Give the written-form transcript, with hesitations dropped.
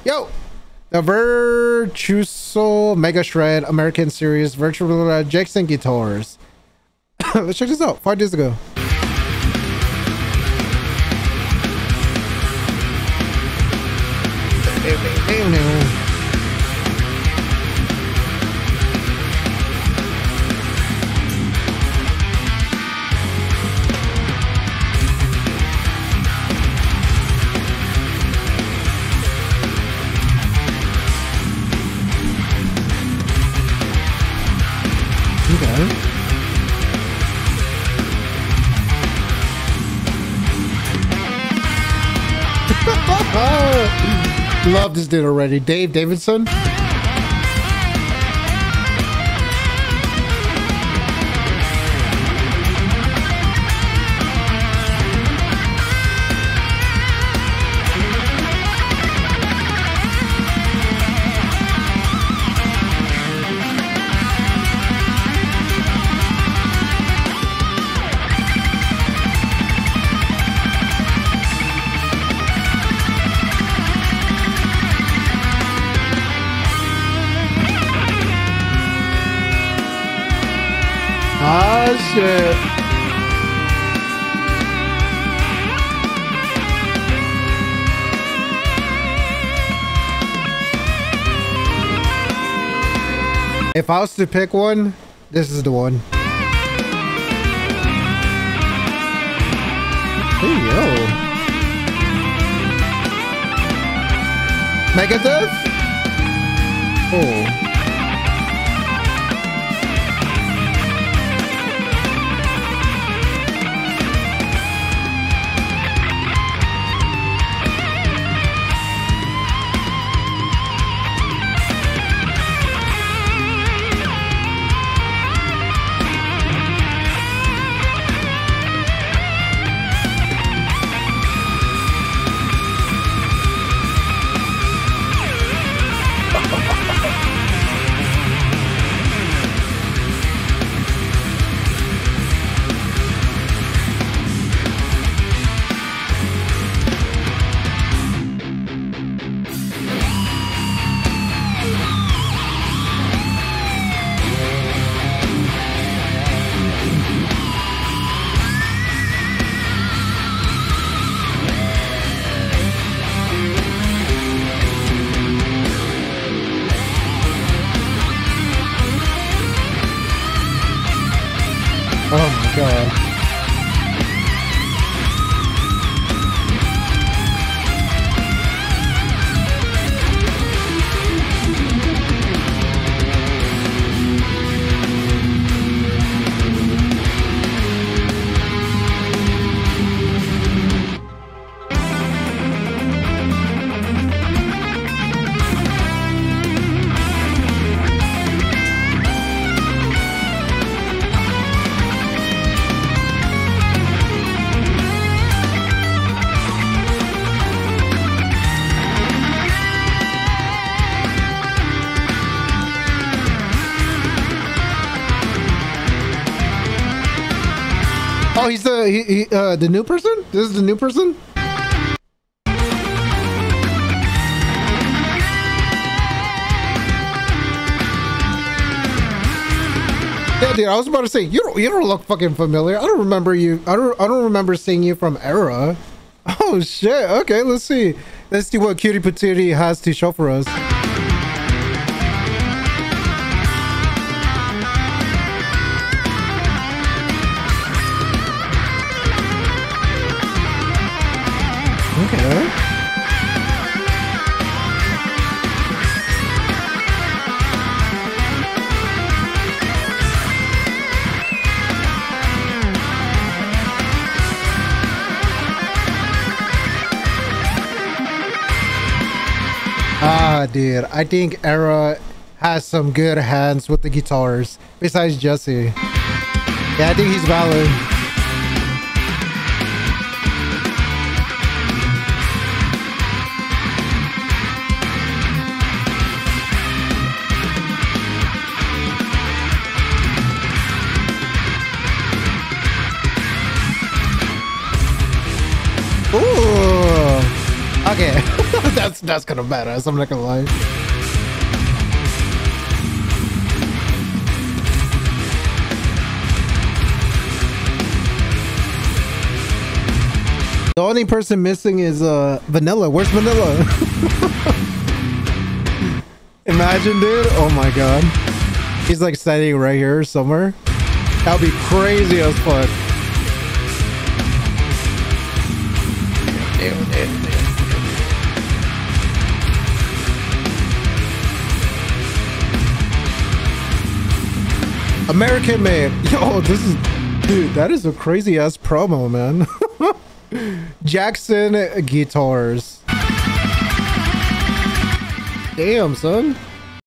Yo, the Virtuoso Mega Shred American Series Virtual Jackson guitars. Let's check this out. 5 days ago. Love this dude already. Dave Davidson. Ah, shit. If I was to pick one, this is the one. Hey, yo. Megadeth? Oh. Oh my god. Oh, he's the new person? This is the new person? Yeah, dude, I was about to say you don't look fucking familiar. I don't remember you. I don't remember seeing you from Era. Oh shit. Okay, let's see. Let's see what Cutie Patootie has to show for us. Okay. Ah, dude, I think Era has some good hands with the guitars, besides Jesse. Yeah, I think he's valid. Ooh. Okay. That's kind of badass. I'm not gonna lie. The only person missing is Vanilla. Where's Vanilla? Imagine, dude. Oh my god. He's like standing right here somewhere. That'd be crazy as fuck. Damn. American Man. Yo, this is... Dude, that is a crazy ass promo, man. Jackson Guitars. Damn, son.